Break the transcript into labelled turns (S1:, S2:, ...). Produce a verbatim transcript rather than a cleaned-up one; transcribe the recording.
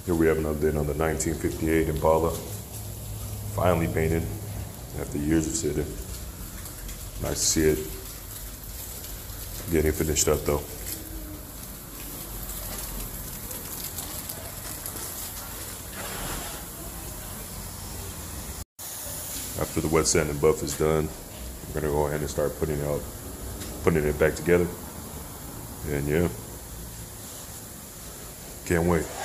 S1: Here we have another day on the nineteen fifty-eight Impala. Finally painted after years of sitting. Nice to see it getting finished up though. After the wet sand and buff is done, we're gonna go ahead and start putting out, putting it back together. And yeah, can't wait.